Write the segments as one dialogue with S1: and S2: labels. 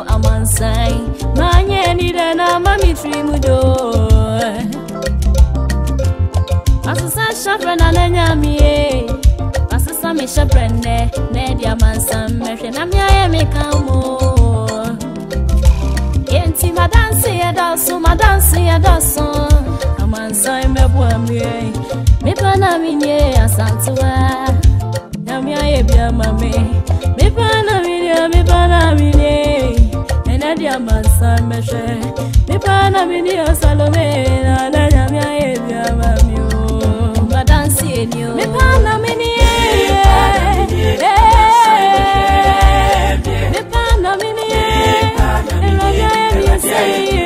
S1: yo amansai manye ni dana mami trimudo asisa shafrena na nyamie asisa mi shafrene ne dia mansam mehwe na mia me kamo yenti madansi ya daso amansai mebwa mie mepaa na minye asantuwa namia ye bia mame mepaa na minye enadia mansam mehwe mepaa na minye salomey na namia ye bia mame madansi enyo mepaa na minye mepaa na minye enadia ye bia say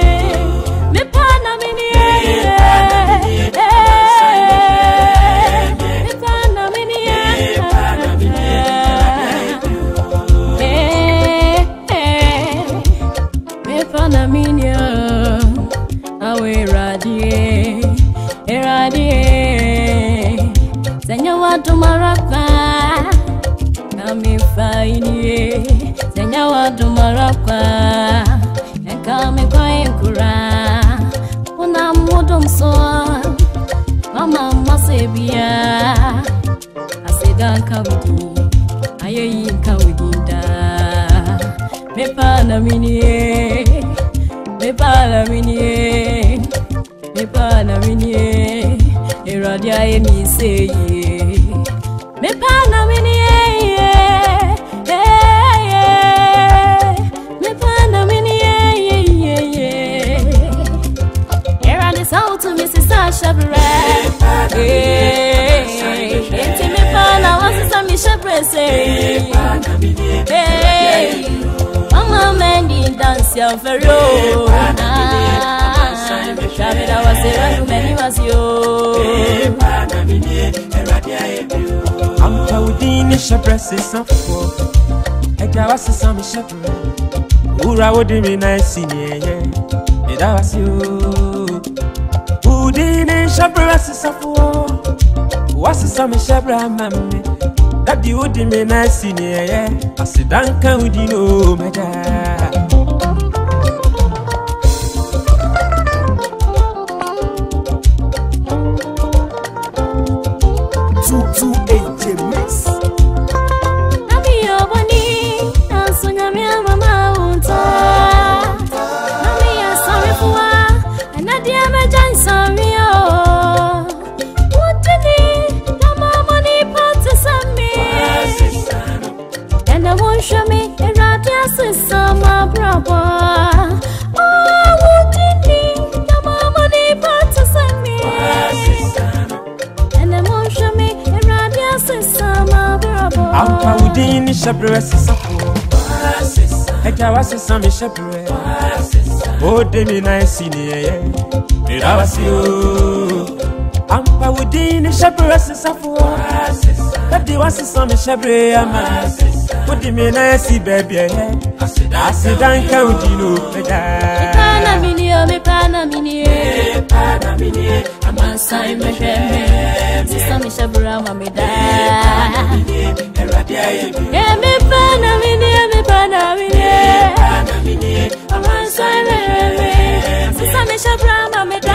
S1: Senya marapa na mi faini senya watu marapa eka me kwa enkura una mudo mso mama masebia aseda kawidi ayeyi kawidinda mepaa na minye eradia emi say mepaa na minye mepaa na minye eradi sautu misisa shabre enti mepaa na wasisa mi shabre say mama mendi dance ya fero Shabira wasera many was yo I'm Paudini Shabrasi Safo Egawasi Sami Shabra Ura would be nice in ye it was you Udini Shabrasi Safo was a Sami Shabra mammy that you would be nice in ye I said Danka would you know my dad I'm Paudini Shabrasi Safo Egawasi Sami Shabre Oh, demi nice in ye it was you I'm Paudini Shabrasi Safo that you was Sami Shabre What do you mean I see baby I said I'm counting mepaa na minye amansai mehwe Sami Shabra mameda mepaa na minye amansai mehwe Sami Shabra mameda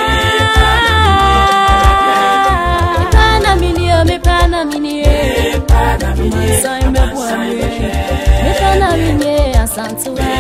S1: mepaa na minye amansai mehwe mepaa na minye asantuwa